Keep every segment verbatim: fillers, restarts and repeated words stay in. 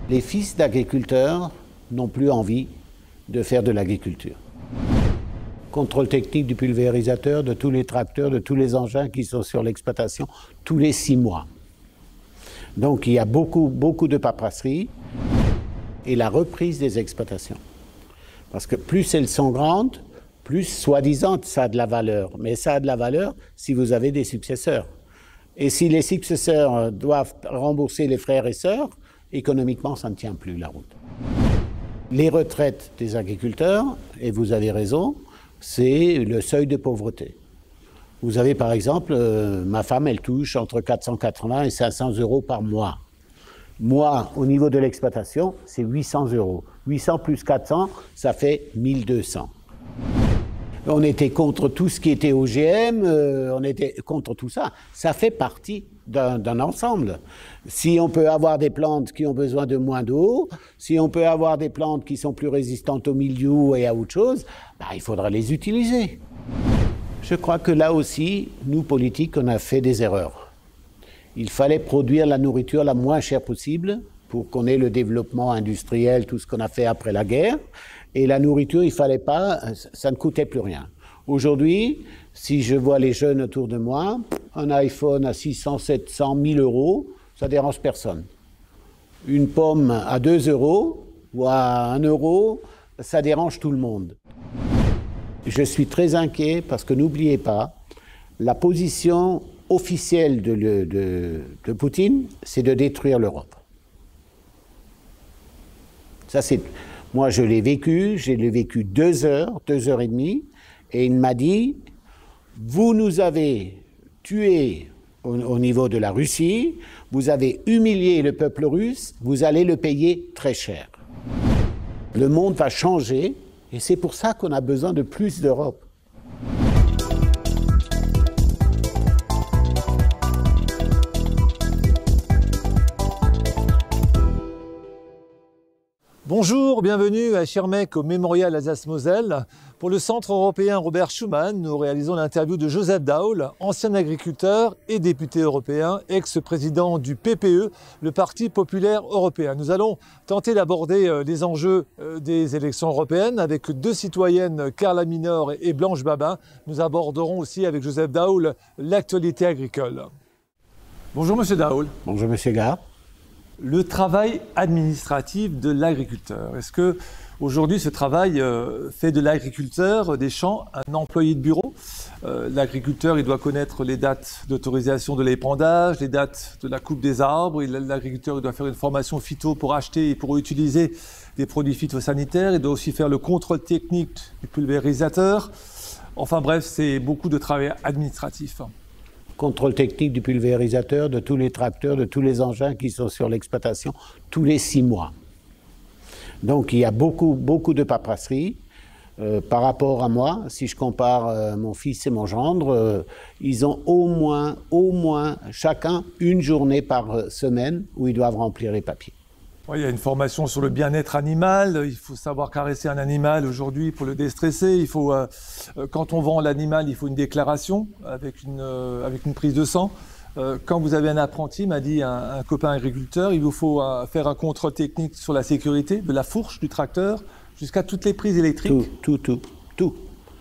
Les fils d'agriculteurs n'ont plus envie de faire de l'agriculture. Contrôle technique du pulvérisateur, de tous les tracteurs, de tous les engins qui sont sur l'exploitation, tous les six mois. Donc il y a beaucoup, beaucoup de paperasserie et la reprise des exploitations. Parce que plus elles sont grandes, plus soi-disant ça a de la valeur. Mais ça a de la valeur si vous avez des successeurs. Et si les successeurs doivent rembourser les frères et sœurs, économiquement, ça ne tient plus la route. Les retraites des agriculteurs, et vous avez raison, c'est le seuil de pauvreté. Vous avez par exemple, euh, ma femme, elle touche entre quatre cent quatre-vingts et cinq cents euros par mois. Moi, au niveau de l'exploitation, c'est huit cents euros. huit cents plus quatre cents, ça fait mille deux cents. On était contre tout ce qui était O G M, euh, on était contre tout ça. Ça fait partie d'un d'un ensemble. Si on peut avoir des plantes qui ont besoin de moins d'eau, si on peut avoir des plantes qui sont plus résistantes au milieu et à autre chose, bah, il faudra les utiliser. Je crois que là aussi, nous, politiques, on a fait des erreurs. Il fallait produire la nourriture la moins chère possible pour qu'on ait le développement industriel, tout ce qu'on a fait après la guerre. Et la nourriture, il ne fallait pas, ça ne coûtait plus rien. Aujourd'hui, si je vois les jeunes autour de moi, un iPhone à six cents, sept cents, mille euros, ça ne dérange personne. Une pomme à deux euros ou à un euro, ça dérange tout le monde. Je suis très inquiet parce que n'oubliez pas, la position officielle de, le, de, de Poutine, c'est de détruire l'Europe. Ça, c'est... Moi, je l'ai vécu, je l'ai vécu deux heures, deux heures et demie, et il m'a dit, vous nous avez tués au, au niveau de la Russie, vous avez humilié le peuple russe, vous allez le payer très cher. Le monde va changer, et c'est pour ça qu'on a besoin de plus d'Europe. Bonjour, bienvenue à Schirmeck au Mémorial Alsace-Moselle. Pour le Centre européen Robert Schuman, nous réalisons l'interview de Joseph Daul, ancien agriculteur et député européen, ex-président du P P E, le Parti populaire européen. Nous allons tenter d'aborder les enjeux des élections européennes avec deux citoyennes, Carla Minor et Blanche Babin. Nous aborderons aussi avec Joseph Daul l'actualité agricole. Bonjour Monsieur Daul. Bonjour Monsieur Gard. Le travail administratif de l'agriculteur. Est-ce que aujourd'hui ce travail euh, fait de l'agriculteur des champs un employé de bureau? euh, L'agriculteur, il doit connaître les dates d'autorisation de l'épandage, les dates de la coupe des arbres. L'agriculteur, il doit faire une formation phyto pour acheter et pour utiliser des produits phytosanitaires. Il doit aussi faire le contrôle technique du pulvérisateur. Enfin bref, c'est beaucoup de travail administratif. Contrôle technique du pulvérisateur, de tous les tracteurs, de tous les engins qui sont sur l'exploitation, tous les six mois. Donc il y a beaucoup, beaucoup de paperasserie. Euh, par rapport à moi, si je compare euh, mon fils et mon gendre, euh, ils ont au moins, au moins, chacun une journée par semaine où ils doivent remplir les papiers. Oui, il y a une formation sur le bien-être animal. Il faut savoir caresser un animal aujourd'hui pour le déstresser. Il faut, euh, quand on vend l'animal, il faut une déclaration avec une, euh, avec une prise de sang. Euh, quand vous avez un apprenti, m'a dit un, un copain agriculteur, il vous faut euh, faire un contrôle technique sur la sécurité de la fourche du tracteur jusqu'à toutes les prises électriques. Tout, tout, tout, tout.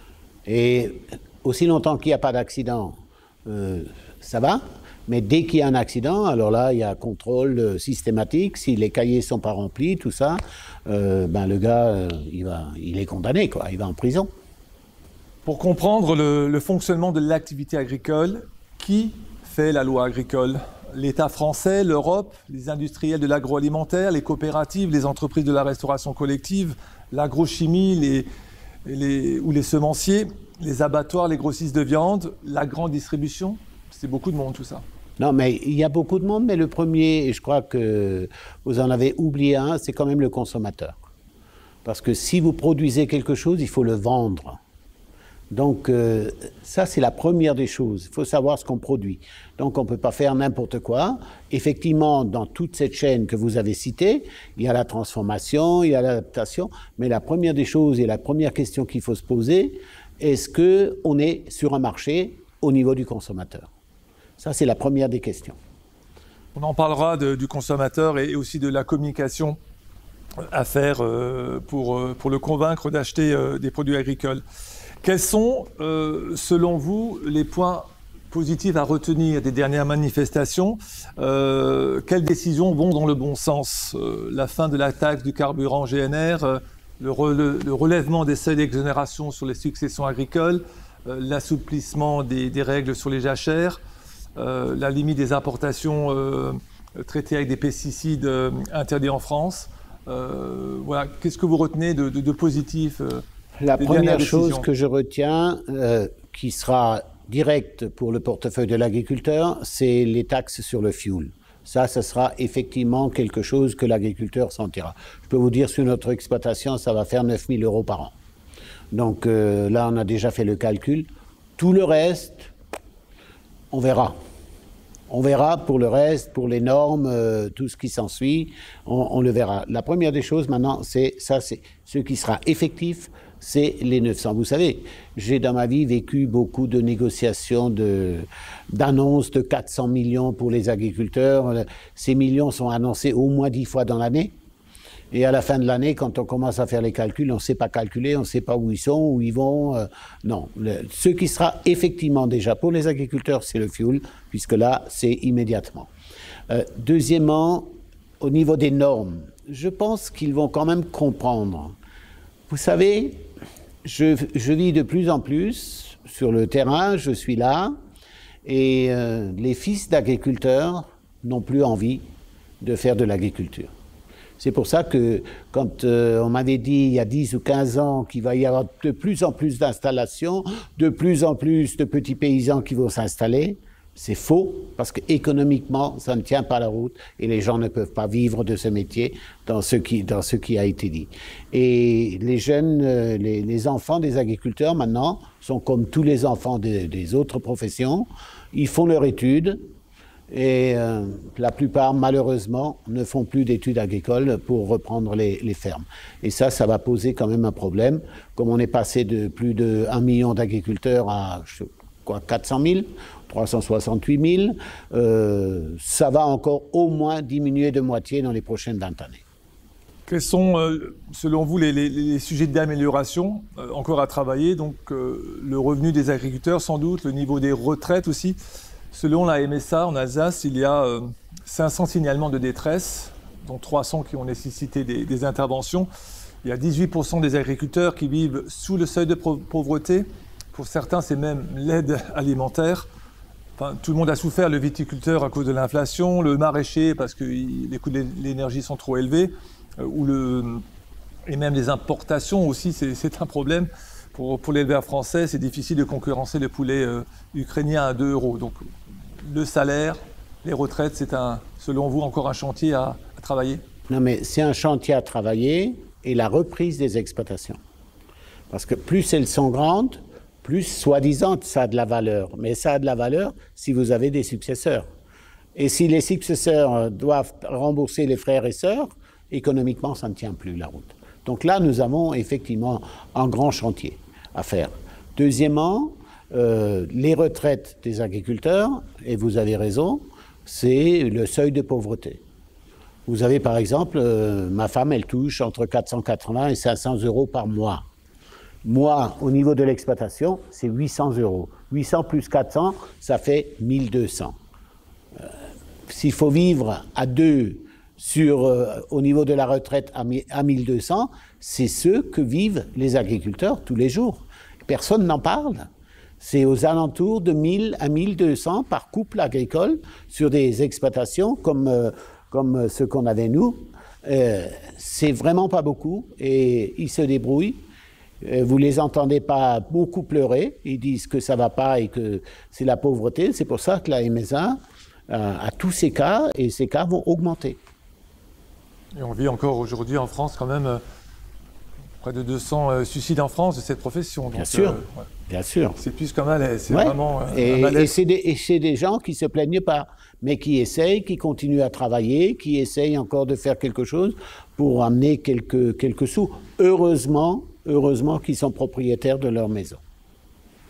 Et aussi longtemps qu'il n'y a pas d'accident, euh, ça va. Mais dès qu'il y a un accident, alors là, il y a un contrôle systématique. Si les cahiers ne sont pas remplis, tout ça, euh, ben le gars, euh, il, va, il est condamné, quoi. Il va en prison. Pour comprendre le, le fonctionnement de l'activité agricole, qui fait la loi agricole? L'État français, l'Europe, les industriels de l'agroalimentaire, les coopératives, les entreprises de la restauration collective, l'agrochimie les, les, ou les semenciers, les abattoirs, les grossistes de viande, la grande distribution. C'est beaucoup de monde tout ça. Non, mais il y a beaucoup de monde, mais le premier, et je crois que vous en avez oublié un, c'est quand même le consommateur. Parce que si vous produisez quelque chose, il faut le vendre. Donc euh, ça, c'est la première des choses. Il faut savoir ce qu'on produit. Donc on ne peut pas faire n'importe quoi. Effectivement, dans toute cette chaîne que vous avez citée, il y a la transformation, il y a l'adaptation, mais la première des choses et la première question qu'il faut se poser, est-ce qu'on est sur un marché au niveau du consommateur? Ça, c'est la première des questions. On en parlera de, du consommateur et aussi de la communication à faire euh, pour, euh, pour le convaincre d'acheter euh, des produits agricoles. Quels sont, euh, selon vous, les points positifs à retenir des dernières manifestations? euh, Quelles décisions vont dans le bon sens? euh, La fin de la taxe du carburant G N R, euh, le, re, le relèvement des seuils d'exonération sur les successions agricoles, euh, l'assouplissement des, des règles sur les jachères, euh, la limite des importations euh, traitées avec des pesticides euh, interdits en France. Euh, voilà. Qu'est-ce que vous retenez de, de, de positif euh, La première chose que je retiens, euh, qui sera directe pour le portefeuille de l'agriculteur, c'est les taxes sur le fioul. Ça, ce sera effectivement quelque chose que l'agriculteur sentira. Je peux vous dire, sur notre exploitation, ça va faire neuf mille euros par an. Donc euh, là, on a déjà fait le calcul. Tout le reste, on verra. On verra pour le reste, pour les normes, euh, tout ce qui s'ensuit, on, on le verra. La première des choses maintenant, c'est ça, c'est ce qui sera effectif, c'est les neuf cents. Vous savez, j'ai dans ma vie vécu beaucoup de négociations, de, d'annonces de quatre cents millions pour les agriculteurs. Ces millions sont annoncés au moins dix fois dans l'année. Et à la fin de l'année, quand on commence à faire les calculs, on ne sait pas calculer, on ne sait pas où ils sont, où ils vont. Euh, non, le, ce qui sera effectivement déjà pour les agriculteurs, c'est le fioul, puisque là, c'est immédiatement. Euh, deuxièmement, au niveau des normes, je pense qu'ils vont quand même comprendre. Vous savez, je, je vis de plus en plus sur le terrain, je suis là, et euh, les fils d'agriculteurs n'ont plus envie de faire de l'agriculture. C'est pour ça que quand euh, on m'avait dit il y a dix ou quinze ans qu'il va y avoir de plus en plus d'installations, de plus en plus de petits paysans qui vont s'installer, c'est faux, parce qu'économiquement, ça ne tient pas la route et les gens ne peuvent pas vivre de ce métier dans ce qui, dans ce qui a été dit. Et les jeunes, euh, les, les enfants des agriculteurs maintenant sont comme tous les enfants de, des autres professions, ils font leur étude. Et euh, la plupart, malheureusement, ne font plus d'études agricoles pour reprendre les, les fermes. Et ça, ça va poser quand même un problème. Comme on est passé de plus de un million d'agriculteurs à quoi, quatre cent mille, trois cent soixante-huit mille, euh, ça va encore au moins diminuer de moitié dans les prochaines vingt années. Quels sont, euh, selon vous, les, les, les sujets d'amélioration euh, encore à travailler? Donc, euh, le revenu des agriculteurs, sans doute, le niveau des retraites aussi. Selon la M S A, en Alsace, il y a euh, cinq cents signalements de détresse, dont trois cents qui ont nécessité des, des interventions. Il y a dix-huit pour cent des agriculteurs qui vivent sous le seuil de pauvreté. Pour certains, c'est même l'aide alimentaire. Enfin, tout le monde a souffert, le viticulteur à cause de l'inflation, le maraîcher parce que il, les coûts de l'énergie sont trop élevés, euh, ou le, et même les importations aussi, c'est, c'est un problème. Pour, pour l'éleveur français, c'est difficile de concurrencer le poulet euh, ukrainien à deux euros. Donc, le salaire, les retraites, c'est un, selon vous, encore un chantier à, à travailler? Non, mais c'est un chantier à travailler et la reprise des exploitations. Parce que plus elles sont grandes, plus, soi-disant, ça a de la valeur. Mais ça a de la valeur si vous avez des successeurs. Et si les successeurs doivent rembourser les frères et sœurs, économiquement, ça ne tient plus la route. Donc là, nous avons effectivement un grand chantier à faire. Deuxièmement, euh, les retraites des agriculteurs, et vous avez raison, c'est le seuil de pauvreté. Vous avez par exemple, euh, ma femme, elle touche entre quatre cent quatre-vingts et cinq cents euros par mois. Moi, au niveau de l'exploitation, c'est huit cents euros. huit cents plus quatre cents, ça fait mille deux cents. Euh, s'il faut vivre à deux sur, euh, au niveau de la retraite à, à mille deux cents, c'est ce que vivent les agriculteurs tous les jours. Personne n'en parle. C'est aux alentours de mille à mille deux cents par couple agricole sur des exploitations comme, euh, comme ce qu'on avait nous. Euh, c'est vraiment pas beaucoup et ils se débrouillent. Vous ne les entendez pas beaucoup pleurer, ils disent que ça ne va pas et que c'est la pauvreté. C'est pour ça que la M S A a tous ces cas et ces cas vont augmenter. Et on vit encore aujourd'hui en France quand même euh, près de deux cents euh, suicides en France de cette profession. Donc, bien sûr, euh, ouais. bien sûr. C'est plus qu'un malaise, c'est ouais. vraiment euh, et, un malaise. Et c'est des, et c'est des gens qui ne se plaignent pas, mais qui essayent, qui continuent à travailler, qui essayent encore de faire quelque chose pour amener quelques, quelques sous. Heureusement, heureusement qu'ils sont propriétaires de leur maison.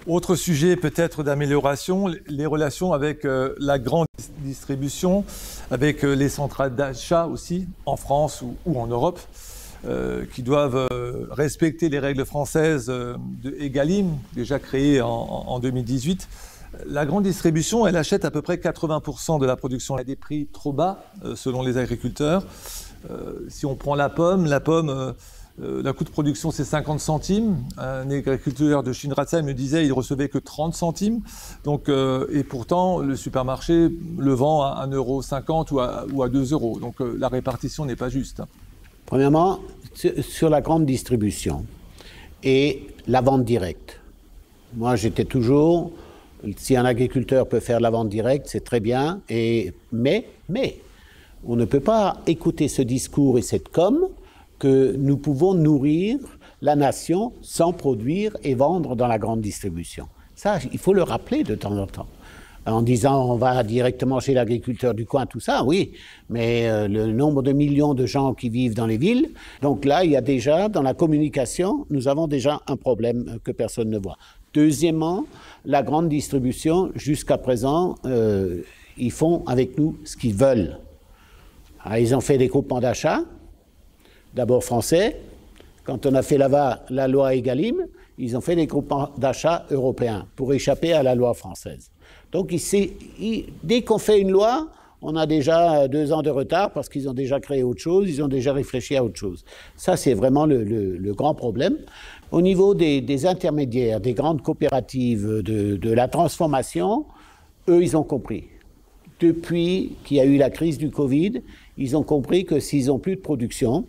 Autre sujet peut-être d'amélioration, les relations avec euh, la grande distribution, avec euh, les centrales d'achat aussi, en France ou, ou en Europe, euh, qui doivent euh, respecter les règles françaises euh, de Egalim, déjà créées en, en deux mille dix-huit. La grande distribution, elle achète à peu près quatre-vingts pour cent de la production à des prix trop bas, euh, selon les agriculteurs. Euh, si on prend la pomme, la pomme... Euh, Euh, le coût de production, c'est cinquante centimes. Un agriculteur de Shinratsa me disait qu'il ne recevait que trente centimes. Donc, euh, et pourtant, le supermarché le vend à un euro cinquante ou à, ou à deux euros. Donc, euh, la répartition n'est pas juste. Premièrement, sur la grande distribution et la vente directe. Moi, j'étais toujours... Si un agriculteur peut faire la vente directe, c'est très bien. Et, mais, mais, on ne peut pas écouter ce discours et cette com' que nous pouvons nourrir la nation sans produire et vendre dans la grande distribution. Ça, il faut le rappeler de temps en temps. En disant on va directement chez l'agriculteur du coin, tout ça, oui, mais euh, le nombre de millions de gens qui vivent dans les villes, donc là, il y a déjà, dans la communication, nous avons déjà un problème que personne ne voit. Deuxièmement, la grande distribution, jusqu'à présent, euh, ils font avec nous ce qu'ils veulent. Alors, ils ont fait des groupements d'achat, d'abord français. Quand on a fait la, la loi Egalim, ils ont fait des groupements d'achat européens pour échapper à la loi française. Donc, il, il, dès qu'on fait une loi, on a déjà deux ans de retard parce qu'ils ont déjà créé autre chose, ils ont déjà réfléchi à autre chose. Ça, c'est vraiment le, le, le grand problème. Au niveau des, des intermédiaires, des grandes coopératives, de, de la transformation, eux, ils ont compris. Depuis qu'il y a eu la crise du Covid, ils ont compris que s'ils n'ont plus de production,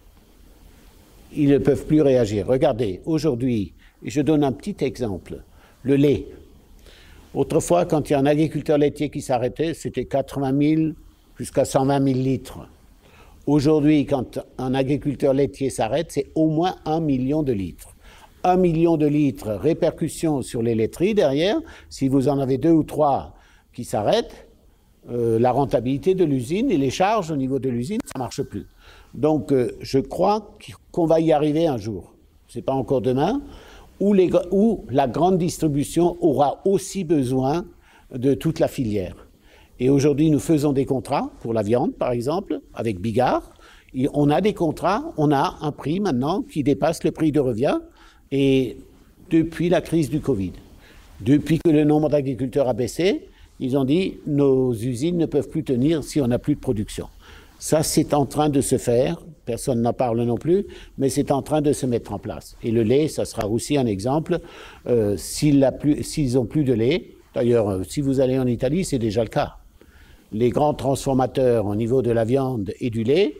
ils ne peuvent plus réagir. Regardez, aujourd'hui, je donne un petit exemple, le lait. Autrefois, quand il y a un agriculteur laitier qui s'arrêtait, c'était quatre-vingt mille jusqu'à cent vingt mille litres. Aujourd'hui, quand un agriculteur laitier s'arrête, c'est au moins un million de litres. Un million de litres, répercussion sur les laiteries derrière. Si vous en avez deux ou trois qui s'arrêtent, euh, la rentabilité de l'usine et les charges au niveau de l'usine, ça ne marche plus. Donc, euh, je crois qu'on va y arriver un jour. Ce n'est pas encore demain. Où, les, où la grande distribution aura aussi besoin de toute la filière. Et aujourd'hui, nous faisons des contrats pour la viande, par exemple, avec Bigard. Et on a des contrats, on a un prix maintenant qui dépasse le prix de revient. Et depuis la crise du Covid, depuis que le nombre d'agriculteurs a baissé, ils ont dit nos usines ne peuvent plus tenir si on n'a plus de production. Ça, c'est en train de se faire. Personne n'en parle non plus, mais c'est en train de se mettre en place. Et le lait, ça sera aussi un exemple. Euh, s'ils n'ont plus de lait, d'ailleurs, si vous allez en Italie, c'est déjà le cas. Les grands transformateurs au niveau de la viande et du lait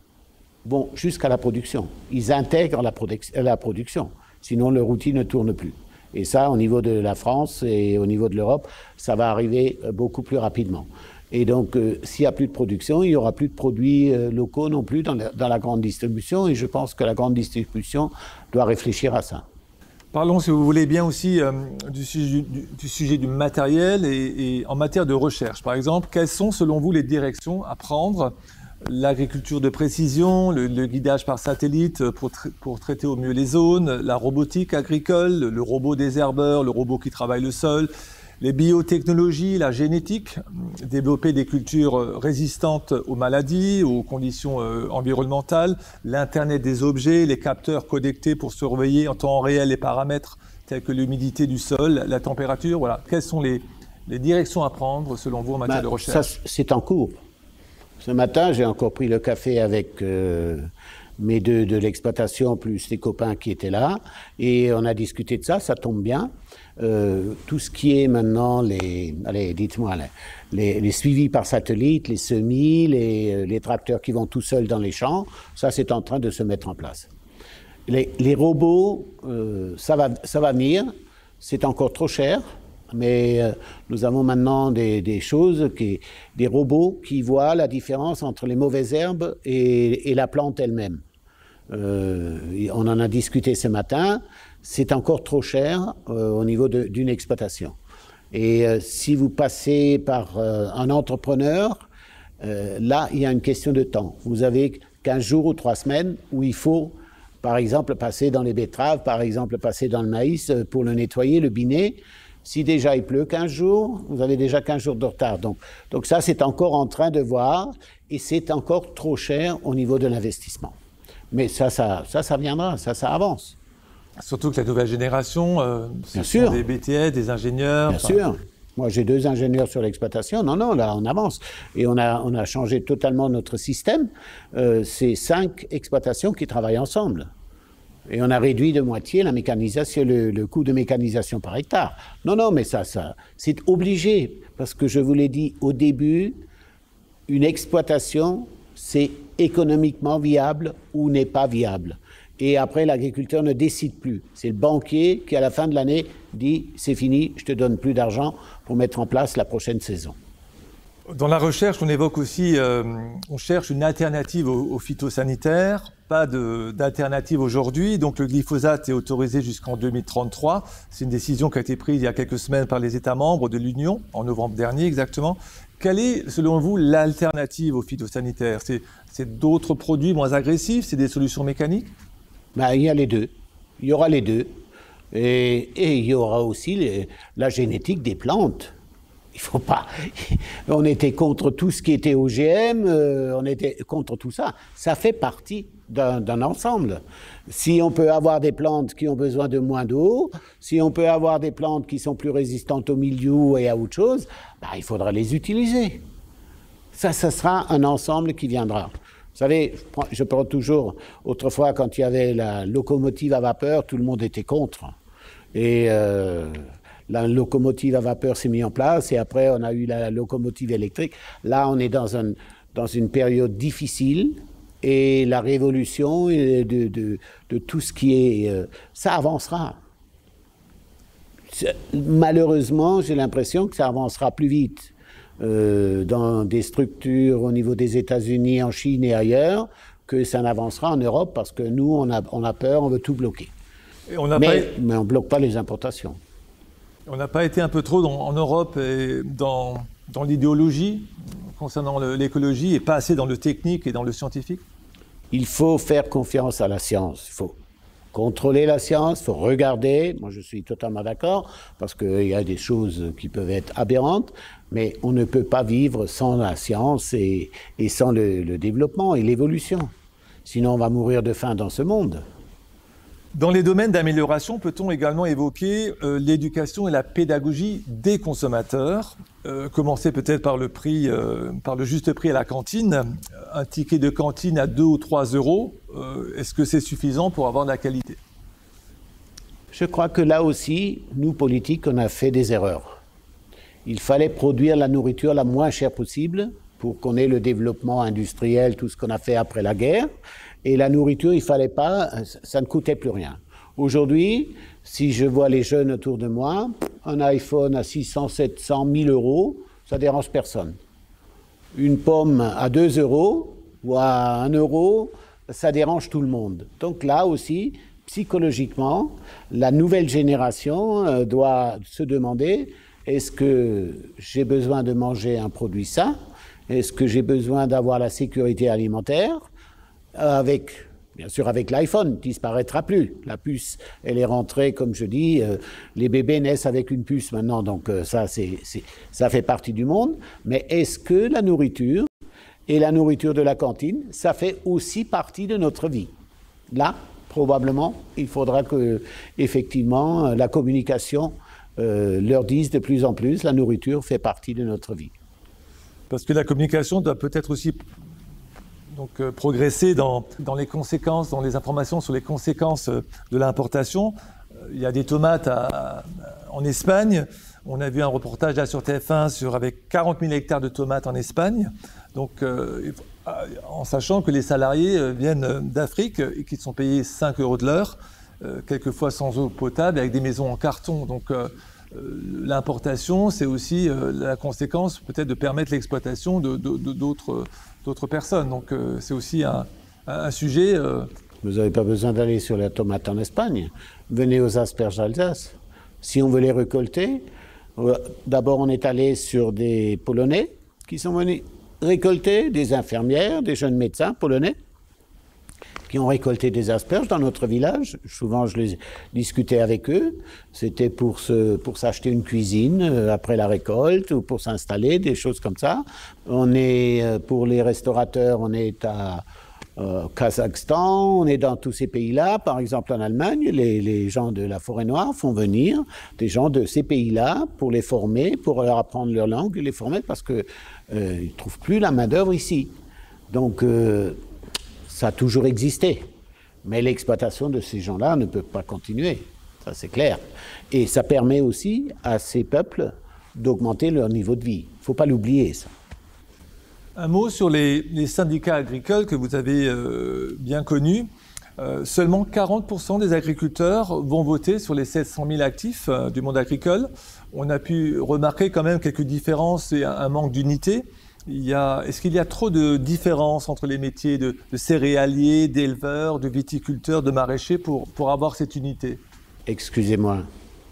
vont jusqu'à la production. Ils intègrent la, produc la production, sinon leur outil ne tourne plus. Et ça, au niveau de la France et au niveau de l'Europe, ça va arriver beaucoup plus rapidement. Et donc, euh, s'il n'y a plus de production, il n'y aura plus de produits euh, locaux non plus dans la, dans la grande distribution. Et je pense que la grande distribution doit réfléchir à ça. Parlons, si vous voulez bien, aussi euh, du, sujet, du, du sujet du matériel et, et en matière de recherche. Par exemple, quelles sont, selon vous, les directions à prendre? L'agriculture de précision, le, le guidage par satellite pour, tra pour traiter au mieux les zones, la robotique agricole, le robot désherbeur, le robot qui travaille le sol, les biotechnologies, la génétique, développer des cultures résistantes aux maladies, aux conditions euh, environnementales, l'Internet des objets, les capteurs connectés pour surveiller en temps réel les paramètres tels que l'humidité du sol, la température. Voilà. Quelles sont les, les directions à prendre, selon vous, en matière ben, de recherche? C'est en cours. Ce matin, j'ai encore pris le café avec euh, mes deux de l'exploitation, plus les copains qui étaient là, et on a discuté de ça, ça tombe bien. Euh, tout ce qui est maintenant les, allez, dites-moi, les, les, les suivis par satellite, les semis, les, les tracteurs qui vont tout seuls dans les champs, ça c'est en train de se mettre en place. Les, les robots, euh, ça va, ça va venir, c'est encore trop cher, mais euh, nous avons maintenant des, des choses, qui, des robots qui voient la différence entre les mauvaises herbes et, et la plante elle-même. Euh, on en a discuté ce matin. C'est encore trop cher euh, au niveau d'une exploitation. Et euh, si vous passez par euh, un entrepreneur, euh, là, il y a une question de temps. Vous avez quinze jours ou trois semaines où il faut Par exemple, passer dans les betteraves, par exemple, passer dans le maïs pour le nettoyer, le biner. Si déjà il pleut quinze jours, vous avez déjà quinze jours de retard. Donc, donc ça, c'est encore en train de voir et c'est encore trop cher au niveau de l'investissement. Mais ça, ça, ça, ça viendra, ça, ça avance. Surtout que la nouvelle génération, euh, Bien ce sûr. sont des B T S, des ingénieurs. Bien sûr. Moi, j'ai deux ingénieurs sur l'exploitation. Non, non, là, on avance. Et on a, on a changé totalement notre système. Euh, c'est cinq exploitations qui travaillent ensemble. Et on a réduit de moitié la mécanisation, le, le coût de mécanisation par hectare. Non, non, mais ça, ça c'est obligé. Parce que je vous l'ai dit au début, une exploitation, c'est économiquement viable ou n'est pas viable. Et après, l'agriculteur ne décide plus. C'est le banquier qui, à la fin de l'année, dit « c'est fini, je te donne plus d'argent pour mettre en place la prochaine saison ». Dans la recherche, on évoque aussi, euh, on cherche une alternative aux, aux phytosanitaires. Pas d'alternative aujourd'hui. Donc le glyphosate est autorisé jusqu'en deux mille trente-trois. C'est une décision qui a été prise il y a quelques semaines par les États membres de l'Union, en novembre dernier exactement. Quelle est, selon vous, l'alternative aux phytosanitaires? C'est d'autres produits moins agressifs? C'est des solutions mécaniques? Ben, il y a les deux. Il y aura les deux. Et, et il y aura aussi les, la génétique des plantes. Il faut pas. On était contre tout ce qui était O G M, euh, on était contre tout ça. Ça fait partie d'un ensemble. Si on peut avoir des plantes qui ont besoin de moins d'eau, si on peut avoir des plantes qui sont plus résistantes au milieu et à autre chose, ben, il faudra les utiliser. Ça, ça sera un ensemble qui viendra. Vous savez, je prends toujours, autrefois, quand il y avait la locomotive à vapeur, tout le monde était contre. Et euh, la locomotive à vapeur s'est mise en place, et après, on a eu la locomotive électrique. Là, on est dans, un, dans une période difficile, et la révolution de, de, de tout ce qui est... Euh, ça avancera. Malheureusement, j'ai l'impression que ça avancera plus vite. Euh, dans des structures au niveau des États-Unis, en Chine et ailleurs, que ça n'avancera en Europe parce que nous, on a, on a peur, on veut tout bloquer. Et on a mais, pas... mais on ne bloque pas les importations. On n'a pas été un peu trop dans, en Europe et dans, dans l'idéologie concernant l'écologie et pas assez dans le technique et dans le scientifique? Il faut faire confiance à la science. Il faut contrôler la science, il faut regarder. Moi, je suis totalement d'accord, parce qu'il y a des choses qui peuvent être aberrantes, mais on ne peut pas vivre sans la science et, et sans le, le développement et l'évolution. Sinon, on va mourir de faim dans ce monde. Dans les domaines d'amélioration, peut-on également évoquer euh, l'éducation et la pédagogie des consommateurs? euh, Commencer peut-être par le prix, euh, par le juste prix à la cantine. Un ticket de cantine à deux ou trois euros, euh, est-ce que c'est suffisant pour avoir de la qualité? Je crois que là aussi, nous, politiques, on a fait des erreurs. Il fallait produire la nourriture la moins chère possible pour qu'on ait le développement industriel, tout ce qu'on a fait après la guerre. Et la nourriture, il ne fallait pas, ça ne coûtait plus rien. Aujourd'hui, si je vois les jeunes autour de moi, un iPhone à six cents, sept cents, mille euros, ça ne dérange personne. Une pomme à deux euros ou à un euro, ça dérange tout le monde. Donc là aussi, psychologiquement, la nouvelle génération doit se demander, est-ce que j'ai besoin de manger un produit sain? Est-ce que j'ai besoin d'avoir la sécurité alimentaire? Avec, bien sûr, avec l'iPhone, ne disparaîtra plus. La puce, elle est rentrée, comme je dis, euh, les bébés naissent avec une puce maintenant, donc euh, ça, c'est, c'est, ça fait partie du monde. Mais est-ce que la nourriture et la nourriture de la cantine, ça fait aussi partie de notre vie? Là, probablement, il faudra que, effectivement, la communication euh, leur dise de plus en plus, la nourriture fait partie de notre vie. Parce que la communication doit peut-être aussi... Donc, euh, progresser dans, dans les conséquences, dans les informations sur les conséquences euh, de l'importation. Euh, il y a des tomates à, à, en Espagne. On a vu un reportage là sur T F un sur, avec quarante mille hectares de tomates en Espagne. Donc, euh, en sachant que les salariés euh, viennent d'Afrique et qu'ils sont payés cinq euros de l'heure, euh, quelquefois sans eau potable, avec des maisons en carton. Donc, euh, l'importation, c'est aussi euh, la conséquence peut-être de permettre l'exploitation de, de, de, d'autres... d'autres personnes. Donc euh, c'est aussi un, un sujet... Euh... Vous n'avez pas besoin d'aller sur la tomate en Espagne. Venez aux asperges d'Alsace. Si on veut les récolter, euh, d'abord on est allé sur des Polonais qui sont venus récolter, des infirmières, des jeunes médecins polonais. qui ont récolté des asperges dans notre village. Souvent, je les discutais avec eux. C'était pour se, pour s'acheter une cuisine euh, après la récolte ou pour s'installer, des choses comme ça. On est, euh, pour les restaurateurs, on est à euh, Kazakhstan, on est dans tous ces pays-là. Par exemple, en Allemagne, les, les gens de la Forêt Noire font venir des gens de ces pays-là pour les former, pour leur apprendre leur langue, les former parce qu'ils euh, ne trouvent plus la main-d'œuvre ici. Donc, euh, ça a toujours existé. Mais l'exploitation de ces gens-là ne peut pas continuer. Ça, c'est clair. Et ça permet aussi à ces peuples d'augmenter leur niveau de vie. Il ne faut pas l'oublier, ça. Un mot sur les, les syndicats agricoles que vous avez euh, bien connus. Euh, seulement quarante pour cent des agriculteurs vont voter sur les sept cent mille actifs euh, du monde agricole. On a pu remarquer quand même quelques différences et un, un manque d'unité. Il y a, est-ce qu'il y a trop de différences entre les métiers de, de céréaliers, d'éleveurs, de viticulteurs, de maraîchers pour, pour avoir cette unité? Excusez-moi.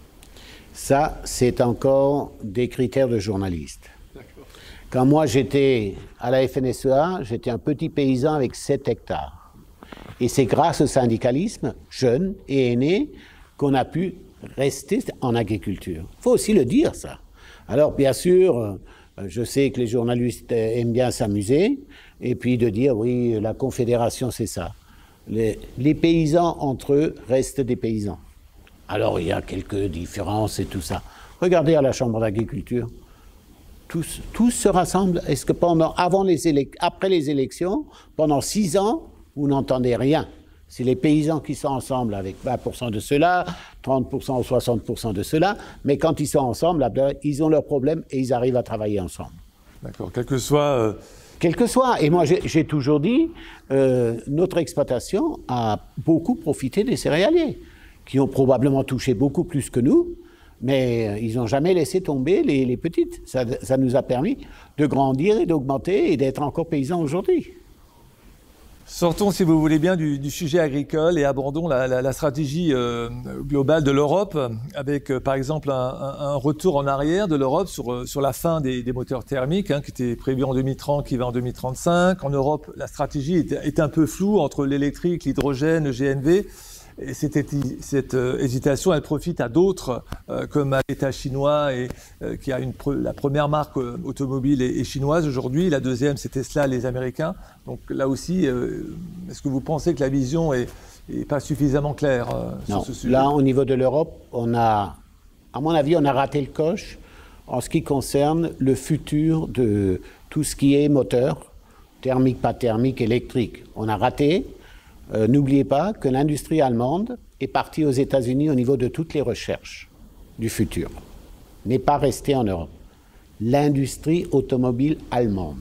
Ça, c'est encore des critères de journalistes. Quand moi j'étais à la F N S E A, j'étais un petit paysan avec sept hectares. Et c'est grâce au syndicalisme, jeune et aîné, qu'on a pu rester en agriculture. Il faut aussi le dire, ça. Alors, bien sûr, je sais que les journalistes aiment bien s'amuser, et puis de dire, oui, la Confédération, c'est ça. Les, les paysans, entre eux, restent des paysans. Alors, il y a quelques différences et tout ça. Regardez à la Chambre d'agriculture. Tous, tous se rassemblent. Est-ce que pendant, avant les élec- après les élections, pendant six ans, vous n'entendez rien? C'est les paysans qui sont ensemble avec vingt pour cent de ceux-là, trente pour cent ou soixante pour cent de ceux-là, mais quand ils sont ensemble, ils ont leurs problèmes et ils arrivent à travailler ensemble. D'accord, quel que soit... Euh... Quel que soit. Et moi, j'ai, j'ai toujours dit, euh, notre exploitation a beaucoup profité des céréaliers, qui ont probablement touché beaucoup plus que nous, mais euh, ils n'ont jamais laissé tomber les, les petites. Ça, ça nous a permis de grandir et d'augmenter et d'être encore paysans aujourd'hui. Sortons, si vous voulez bien, du, du sujet agricole et abordons la, la, la stratégie euh, globale de l'Europe, avec euh, par exemple un, un, un retour en arrière de l'Europe sur, sur la fin des, des moteurs thermiques, hein, qui était prévu en deux mille trente, qui va en deux mille trente-cinq. En Europe, la stratégie est, est un peu floue entre l'électrique, l'hydrogène, le G N V. Et cette, cette euh, hésitation, elle profite à d'autres, euh, comme à l'État chinois, et, euh, qui a une pre, la première marque euh, automobile est, est chinoise aujourd'hui. La deuxième, c'est Tesla, les Américains. Donc là aussi, euh, est-ce que vous pensez que la vision est, est pas suffisamment claire euh, non. sur ce sujet? Là, au niveau de l'Europe, on a, à mon avis, on a raté le coche en ce qui concerne le futur de tout ce qui est moteur, thermique, pas thermique, électrique. On a raté. Euh, n'oubliez pas que l'industrie allemande est partie aux États-Unis au niveau de toutes les recherches du futur, n'est pas restée en Europe. L'industrie automobile allemande.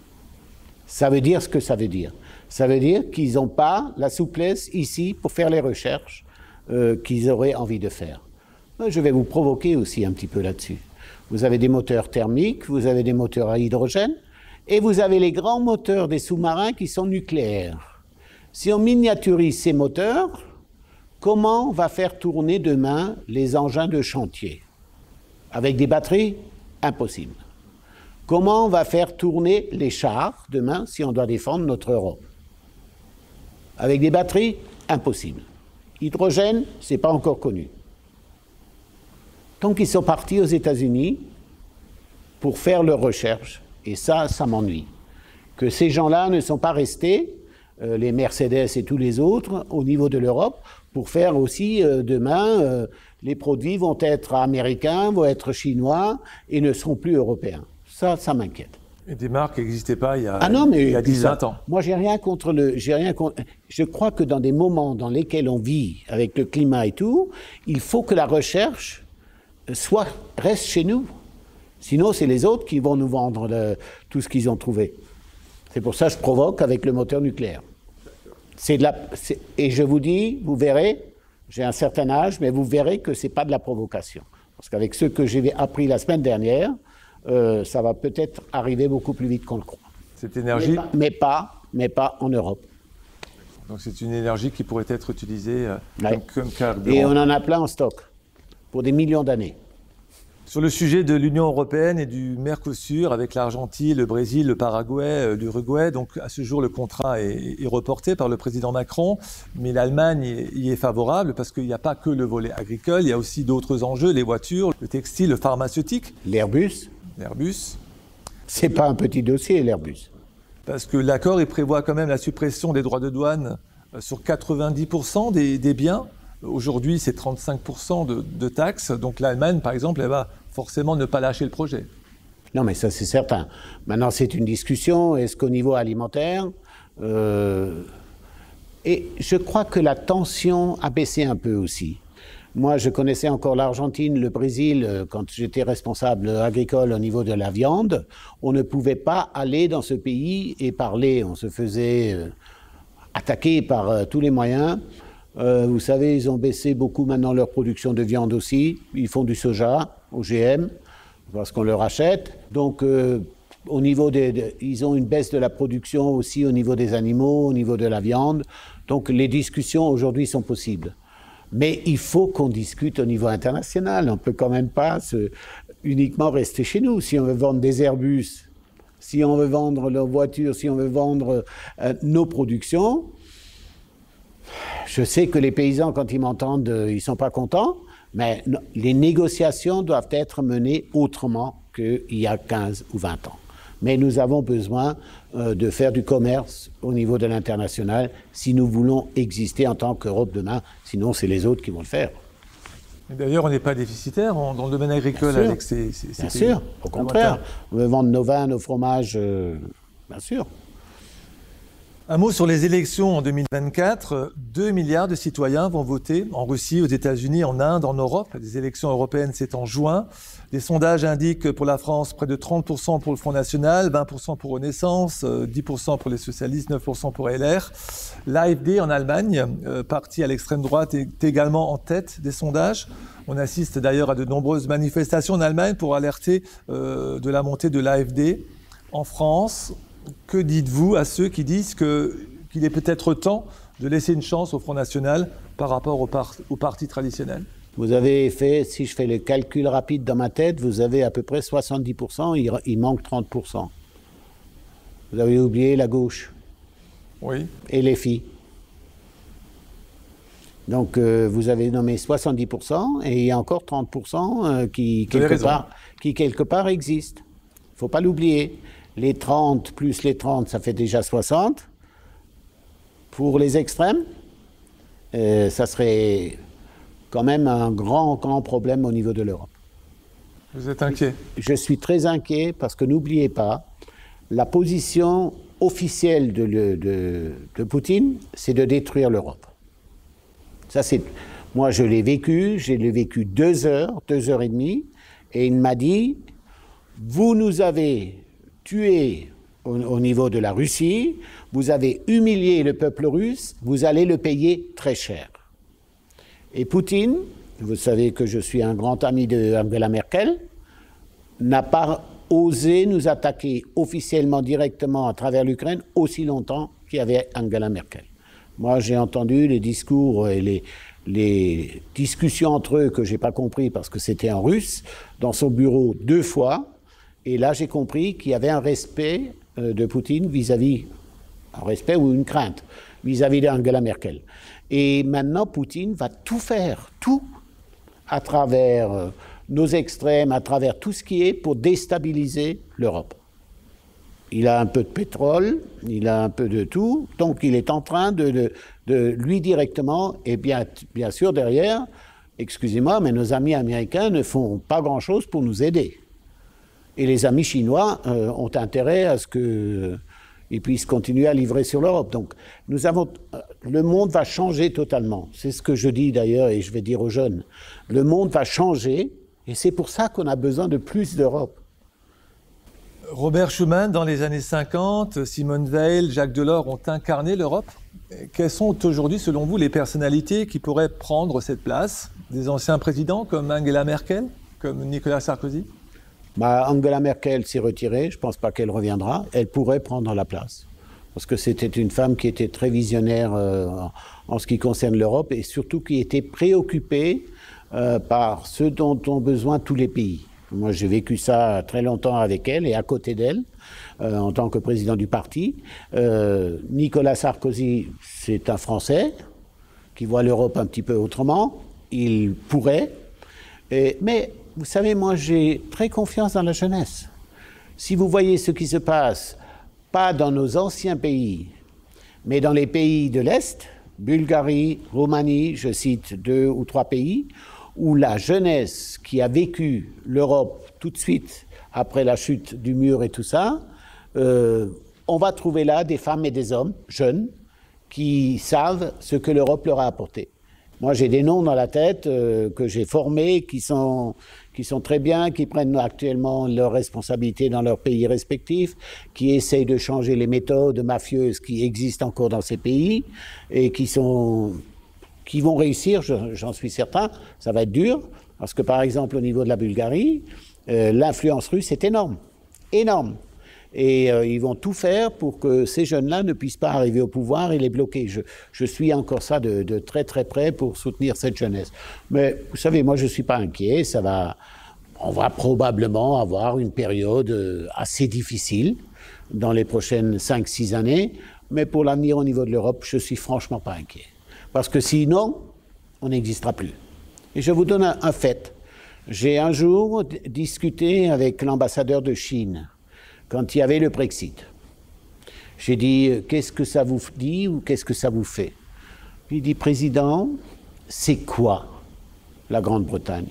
Ça veut dire ce que ça veut dire. Ça veut dire qu'ils n'ont pas la souplesse ici pour faire les recherches euh, qu'ils auraient envie de faire. Je vais vous provoquer aussi un petit peu là-dessus. Vous avez des moteurs thermiques, vous avez des moteurs à hydrogène, et vous avez les grands moteurs des sous-marins qui sont nucléaires. Si on miniaturise ces moteurs, comment on va faire tourner demain les engins de chantier? Avec des batteries? Impossible. Comment on va faire tourner les chars demain si on doit défendre notre Europe? Avec des batteries? Impossible. Hydrogène, ce n'est pas encore connu. Donc ils sont partis aux États-Unis pour faire leurs recherches. Et ça, ça m'ennuie. Que ces gens-là ne sont pas restés, Euh, les Mercedes et tous les autres, au niveau de l'Europe, pour faire aussi, euh, demain, euh, les produits vont être américains, vont être chinois et ne seront plus européens. Ça, ça m'inquiète. Et des marques qui n'existaient pas il y a, ah non, mais il y a dix à vingt ans. Moi, j'ai rien contre le... J'ai rien contre, je crois que dans des moments dans lesquels on vit, avec le climat et tout, il faut que la recherche soit, reste chez nous. Sinon, c'est les autres qui vont nous vendre le, tout ce qu'ils ont trouvé. C'est pour ça que je provoque avec le moteur nucléaire. C'est de la, c'est, et je vous dis, vous verrez, j'ai un certain âge, mais vous verrez que ce n'est pas de la provocation. Parce qu'avec ce que j'ai appris la semaine dernière, euh, ça va peut-être arriver beaucoup plus vite qu'on le croit. Cette énergie... Mais pas, mais pas, mais pas en Europe. Donc c'est une énergie qui pourrait être utilisée euh, ouais. comme, comme carburant. Et on en a plein en stock, pour des millions d'années. Sur le sujet de l'Union européenne et du Mercosur, avec l'Argentine, le Brésil, le Paraguay, l'Uruguay, donc à ce jour le contrat est, est reporté par le président Macron, mais l'Allemagne y est favorable parce qu'il n'y a pas que le volet agricole, il y a aussi d'autres enjeux, les voitures, le textile, le pharmaceutique. L'Airbus. L'Airbus. C'est pas un petit dossier, l'Airbus. Parce que l'accord, il prévoit quand même la suppression des droits de douane sur quatre-vingt-dix pour cent des, des biens. Aujourd'hui, c'est trente-cinq pour cent de, de taxes. Donc l'Allemagne, par exemple, elle va forcément ne pas lâcher le projet. Non, mais ça, c'est certain. Maintenant, c'est une discussion. Est-ce qu'au niveau alimentaire... Euh, et je crois que la tension a baissé un peu aussi. Moi, je connaissais encore l'Argentine, le Brésil, quand j'étais responsable agricole au niveau de la viande. On ne pouvait pas aller dans ce pays et parler. On se faisait euh, attaquer par euh, tous les moyens. Euh, vous savez, ils ont baissé beaucoup maintenant leur production de viande aussi. Ils font du soja, O G M, parce qu'on leur achète. Donc, euh, au niveau des, de, ils ont une baisse de la production aussi au niveau des animaux, au niveau de la viande. Donc, les discussions aujourd'hui sont possibles. Mais il faut qu'on discute au niveau international. On ne peut quand même pas se, uniquement rester chez nous. Si on veut vendre des Airbus, si on veut vendre leurs voitures, si on veut vendre euh, nos productions... Je sais que les paysans, quand ils m'entendent, ils ne sont pas contents, mais les négociations doivent être menées autrement qu'il y a quinze ou vingt ans. Mais nous avons besoin euh, de faire du commerce au niveau de l'international si nous voulons exister en tant qu'Europe demain, sinon c'est les autres qui vont le faire. D'ailleurs, on n'est pas déficitaire dans le domaine agricole bien avec ces, ces, ces Bien pays. sûr, au contraire. On veut vendre nos vins, nos fromages, euh, bien sûr. Un mot sur les élections en deux mille vingt-quatre. deux milliards de citoyens vont voter en Russie, aux États-Unis, en Inde, en Europe. Les élections européennes, c'est en juin. Les sondages indiquent pour la France près de trente pour cent pour le Front National, vingt pour cent pour Renaissance, dix pour cent pour les socialistes, neuf pour cent pour L R. L'A F D en Allemagne, euh, parti à l'extrême droite, est également en tête des sondages. On assiste d'ailleurs à de nombreuses manifestations en Allemagne pour alerter euh, de la montée de l'A F D. En France, que dites-vous à ceux qui disent que, qu'il est peut-être temps de laisser une chance au Front National par rapport au, par, au parti traditionnel? Vous avez fait, si je fais le calcul rapide dans ma tête, vous avez à peu près soixante-dix pour cent, il, il manque trente pour cent. Vous avez oublié la gauche. Oui. Et les filles. Donc euh, vous avez nommé soixante-dix pour cent et il y a encore trente pour cent euh, qui, quelque part, qui quelque part existent. Il ne faut pas l'oublier. Les trente plus les trente, ça fait déjà soixante. Pour les extrêmes, euh, ça serait quand même un grand, grand problème au niveau de l'Europe. Vous êtes inquiet? Je suis très inquiet parce que n'oubliez pas, la position officielle de, le, de, de Poutine, c'est de détruire l'Europe. Ça, c'est, moi, je l'ai vécu, j'ai vécu deux heures, deux heures et demie, et il m'a dit, vous nous avez tués au, au niveau de la Russie, vous avez humilié le peuple russe, vous allez le payer très cher. Et Poutine, vous savez que je suis un grand ami de Angela Merkel, n'a pas osé nous attaquer officiellement, directement à travers l'Ukraine, aussi longtemps qu'il y avait Angela Merkel. Moi, j'ai entendu les discours et les, les discussions entre eux que je n'ai pas compris parce que c'était en russe, dans son bureau deux fois. Et là, j'ai compris qu'il y avait un respect euh, de Poutine vis-à-vis, un respect ou une crainte vis-à-vis d'Angela Merkel. Et maintenant, Poutine va tout faire, tout, à travers euh, nos extrêmes, à travers tout ce qui est pour déstabiliser l'Europe. Il a un peu de pétrole, il a un peu de tout, donc il est en train de, de, de lui directement, et bien, bien sûr derrière, excusez-moi, mais nos amis américains ne font pas grand-chose pour nous aider. Et les amis chinois euh, ont intérêt à ce qu'ils euh, puissent continuer à livrer sur l'Europe. Donc nous avons, euh, le monde va changer totalement. C'est ce que je dis d'ailleurs, et je vais dire aux jeunes. Le monde va changer, et c'est pour ça qu'on a besoin de plus d'Europe. Robert Schuman, dans les années cinquante, Simone Veil, Jacques Delors ont incarné l'Europe. Quelles sont aujourd'hui, selon vous, les personnalités qui pourraient prendre cette place? Des anciens présidents comme Angela Merkel, comme Nicolas Sarkozy? Bah, Angela Merkel s'est retirée, je ne pense pas qu'elle reviendra. Elle pourrait prendre la place. Parce que c'était une femme qui était très visionnaire euh, en ce qui concerne l'Europe et surtout qui était préoccupée euh, par ce dont ont besoin tous les pays. Moi, j'ai vécu ça très longtemps avec elle et à côté d'elle, euh, en tant que président du parti. Euh, Nicolas Sarkozy, c'est un Français qui voit l'Europe un petit peu autrement. Il pourrait. Et, mais, vous savez, moi, j'ai très confiance dans la jeunesse. Si vous voyez ce qui se passe, pas dans nos anciens pays, mais dans les pays de l'Est, Bulgarie, Roumanie, je cite deux ou trois pays, où la jeunesse qui a vécu l'Europe tout de suite après la chute du mur et tout ça, euh, on va trouver là des femmes et des hommes jeunes qui savent ce que l'Europe leur a apporté. Moi, j'ai des noms dans la tête euh, que j'ai formés, qui sont, qui sont très bien, qui prennent actuellement leurs responsabilités dans leurs pays respectifs, qui essayent de changer les méthodes mafieuses qui existent encore dans ces pays et qui, sont, qui vont réussir, j'en suis certain. Ça va être dur, parce que par exemple, au niveau de la Bulgarie, euh, l'influence russe est énorme, énorme. Et euh, ils vont tout faire pour que ces jeunes-là ne puissent pas arriver au pouvoir et les bloquer. Je, je suis encore ça de, de très très près pour soutenir cette jeunesse. Mais vous savez, moi je ne suis pas inquiet. Ça va, on va probablement avoir une période assez difficile dans les prochaines cinq six années. Mais pour l'avenir au niveau de l'Europe, je ne suis franchement pas inquiet. Parce que sinon, on n'existera plus. Et je vous donne un, un fait. J'ai un jour discuté avec l'ambassadeur de Chine quand il y avait le Brexit. J'ai dit, qu'est-ce que ça vous dit ou qu'est-ce que ça vous fait? Il dit, président, c'est quoi la Grande-Bretagne?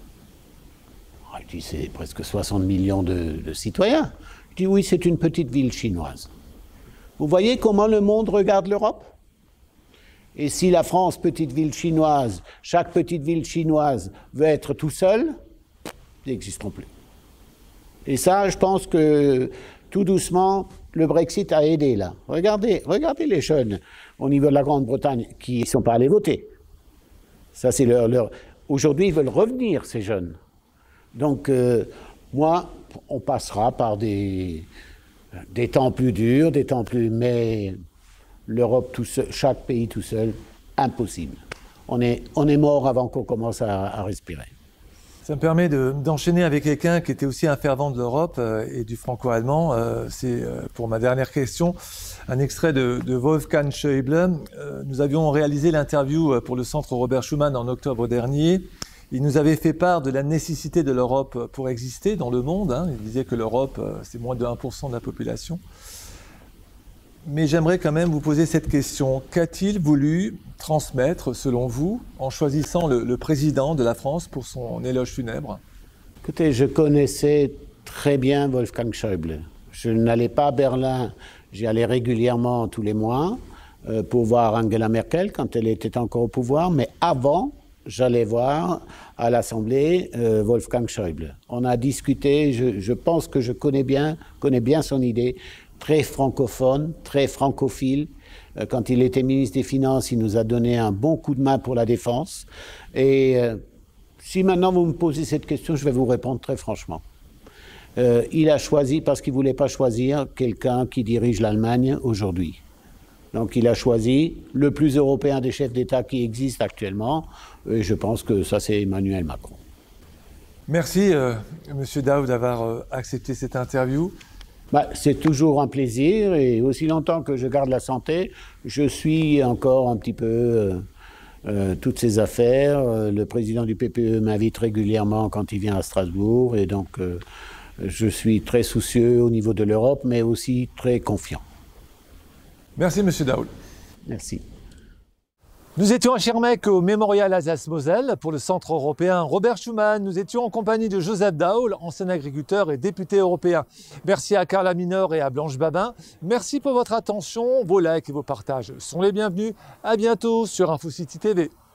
Il dit, c'est presque soixante millions de, de citoyens. Je dis, oui, c'est une petite ville chinoise. Vous voyez comment le monde regarde l'Europe? Et si la France, petite ville chinoise, chaque petite ville chinoise veut être tout seul, ils n'existeront plus. Et ça, je pense que tout doucement, le Brexit a aidé là. Regardez, regardez les jeunes au niveau de la Grande-Bretagne qui ne sont pas allés voter. Ça, c'est leur, leur... Aujourd'hui, ils veulent revenir, ces jeunes. Donc, euh, moi, on passera par des, des temps plus durs, des temps plus... Mais l'Europe, tout seul, chaque pays tout seul, impossible. On est, on est mort avant qu'on commence à, à respirer. Ça me permet de, d'enchaîner avec quelqu'un qui était aussi un fervent de l'Europe euh, et du franco-allemand. Euh, c'est, euh, pour ma dernière question, un extrait de, de Wolfgang Schäuble. Euh, nous avions réalisé l'interview pour le Centre Robert Schuman en octobre dernier. Il nous avait fait part de la nécessité de l'Europe pour exister dans le monde. Hein. Il disait que l'Europe, euh, c'est moins de un pour cent de la population. Mais j'aimerais quand même vous poser cette question. Qu'a-t-il voulu transmettre, selon vous, en choisissant le, le président de la France pour son éloge funèbre? Écoutez, je connaissais très bien Wolfgang Schäuble. Je n'allais pas à Berlin, j'y allais régulièrement tous les mois euh, pour voir Angela Merkel quand elle était encore au pouvoir, mais avant, j'allais voir à l'Assemblée euh, Wolfgang Schäuble. On a discuté, je, je pense que je connais bien, connais bien son idée, très francophone, très francophile. Quand il était ministre des Finances, il nous a donné un bon coup de main pour la défense. Et euh, si maintenant vous me posez cette question, je vais vous répondre très franchement. Euh, il a choisi, parce qu'il ne voulait pas choisir quelqu'un qui dirige l'Allemagne aujourd'hui. Donc il a choisi le plus européen des chefs d'État qui existent actuellement. Et je pense que ça, c'est Emmanuel Macron. Merci, euh, Monsieur Daoud, d'avoir euh, accepté cette interview. Bah, c'est toujours un plaisir et aussi longtemps que je garde la santé, je suis encore un petit peu euh, euh, toutes ces affaires. Euh, le président du P P E m'invite régulièrement quand il vient à Strasbourg et donc euh, je suis très soucieux au niveau de l'Europe, mais aussi très confiant. Merci, Monsieur Daoul. Merci. Nous étions à Schirmeck au Mémorial Alsace-Moselle pour le Centre européen Robert Schuman. Nous étions en compagnie de Joseph Daul, ancien agriculteur et député européen. Merci à Carla Mineur et à Blanche Babin. Merci pour votre attention. Vos likes et vos partages sont les bienvenus. À bientôt sur InfoCity T V.